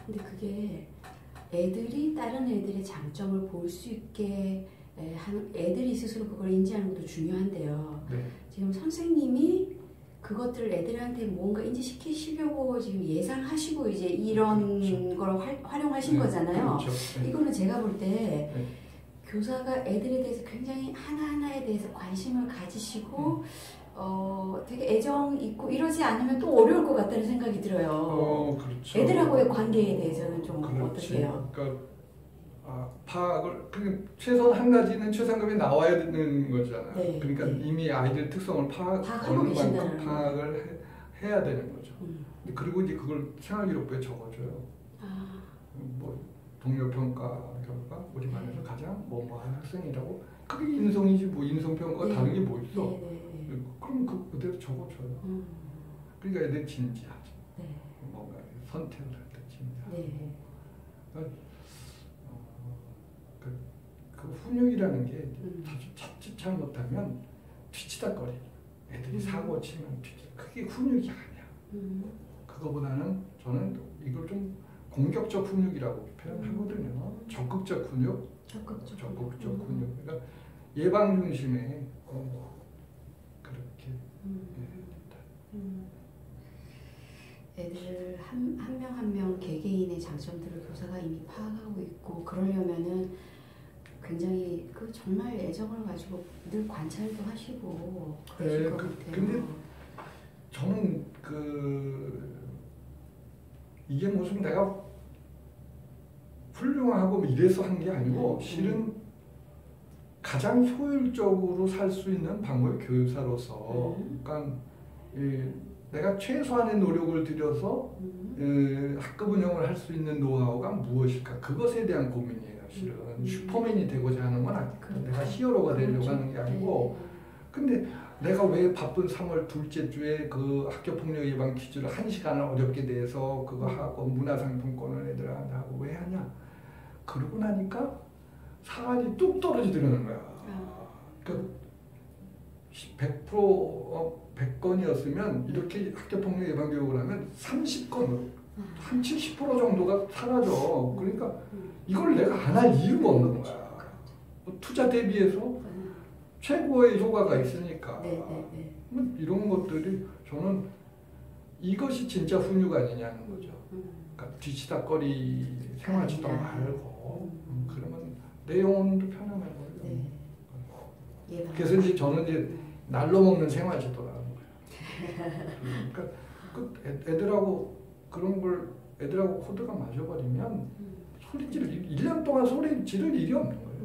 근데 그게 애들이 다른 애들의 장점을 볼 수 있게 애들이 스스로 그걸 인지하는 것도 중요한데요. 네. 지금 선생님이 그것들을 애들한테 뭔가 인지시키시려고 지금 예상하시고 이제 이런 그렇죠. 걸 활용하신 네. 거잖아요. 그렇죠. 네. 이거는 제가 볼 때 네. 교사가 애들에 대해서 굉장히 하나하나에 대해서 관심을 가지시고 되게 애정 있고 이러지 않으면 또 어려울 것 같다는 생각이 들어요. 그렇죠. 애들하고의 관계에 대해서는 좀 그렇지. 어떠세요? 그러니까 파악을 최소한 한 가지는 최상급이 나와야 되는 거잖아요. 네, 그러니까 네. 이미 아이들 특성을 파악하고 어느 계신다는 만큼 파악을 해야 되는 거죠. 그리고 이제 그걸 생활기록부에 적어줘요. 뭐 동료 평가 결과 우리 반에서 가장 뭐뭐한 학생이라고. 그게 인성이지 뭐 인성평가가 네. 다른 게 뭐 있어. 네. 그럼 그대로 적어줘요. 그러니까 애들 진지하죠. 네. 뭔가 선택을 할 때 진지하죠. 네. 그 훈육이라는 게 자칫 잘못하면 뒤치다거리. 애들이 사고 치면 그게 훈육이 아니야. 그거보다는 저는 이걸 좀 공격적 훈육이라고 표현하거든요. 적극적 훈육. 적극적 훈육. 그러니까 예방 중심의 그렇게. 애들 한 명 한 명 개개인의 장점들을 교사가 이미 파악하고 있고 그러려면은 굉장히 정말 애정을 가지고 늘 관찰도 하시고 그러실 것 같아요. 근데 저는 이게 무슨 내가 훌륭하고 이래서 한 게 아니고 실은 가장 효율적으로 살 수 있는 방법이 교사로서 그러니까 내가 최소한의 노력을 들여서 학급 운영을 할 수 있는 노하우가 무엇일까? 그것에 대한 고민이에요. 실은 슈퍼맨이 되고자 하는 건 아니고 내가 히어로가 되려고 하는 게 아니고 근데 내가 왜 바쁜 3월 둘째 주에 그 학교폭력 예방 퀴즈를 1시간을 어렵게 내서 그거 하고 문화상품권을 애들한테 하고 왜 하냐? 그러고 나니까 사안이 뚝 떨어지더라는 거야. 그 100건이었으면 이렇게 학교폭력 예방 교육을 하면 30건으로 한 70% 정도가 사라져. 그러니까 이걸 내가 안 할 이유가 없는 거야. 투자 대비해서 최고의 효과가 있으니까. 이런 것들이 저는 이것이 진짜 훈육 아니냐는 거죠. 그러니까 뒤치다거리 생활지도 말고 그러면 내 영혼도 편안하고요. 그래서 이제 저는 이제 날로 먹는 생활지도라는 거예요. 그러니까 애들하고 그런 걸 애들하고 코드가 맞아버리면 소리 지를 1년 동안 소리 지를 일이 없는 거예요.